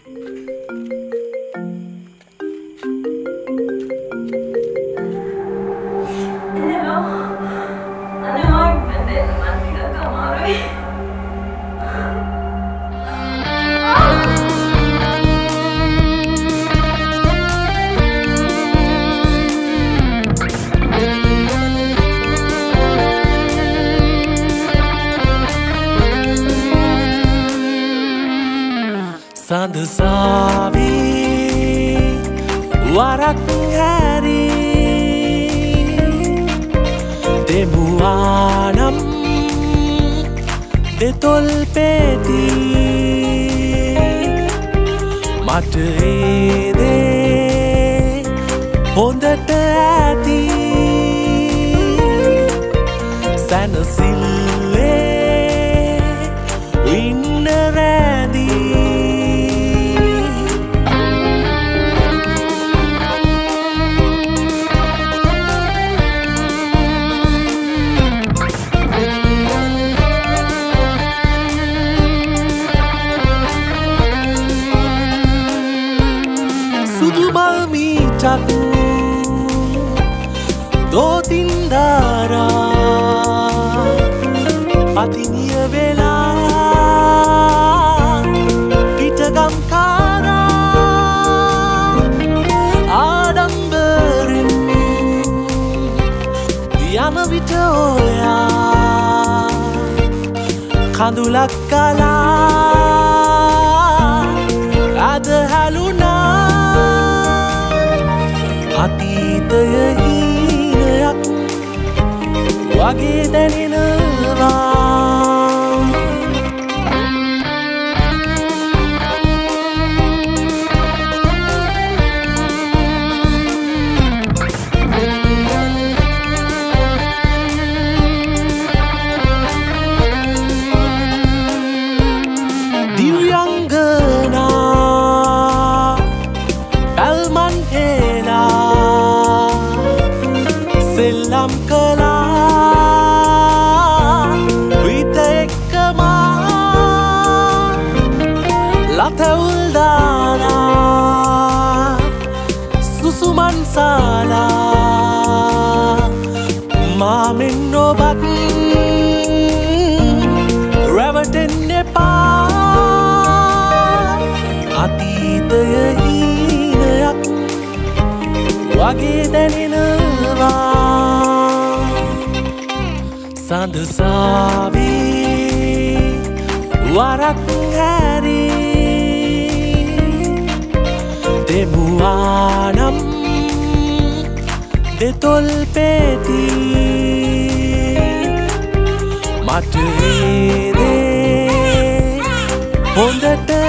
සඳ සාවී වරක් හැරී දෙමුවානම් දෙතොල් පෙදී මට ඒ දේ හොඳට ඇති සැනසිල්ලේ ඉන්න රැඳී දෝතින් දාරා පතිනිය වෙලා පිටගම් කාරා ආඩම්බරින් යන විට ඔයා කඳුලක් කලා අද හැලුනා අතීතයේ හීනයක් වගේ දැනෙනවා දිව්‍යංගනා පැල්මන් හෙලා සෙල්ලම් කළා විත එක්කමා ලතවුල් දාලා සුසුමන් සාලා මාමෙන් ඔබත් රැවටෙන්න එපා අතීතයේ හීනයක් වගේ දැනෙනවා සඳ සාවී වරක් හැරී දෙමුවානම් දෙතොල් පෙදී මට ඒ දේ හොඳට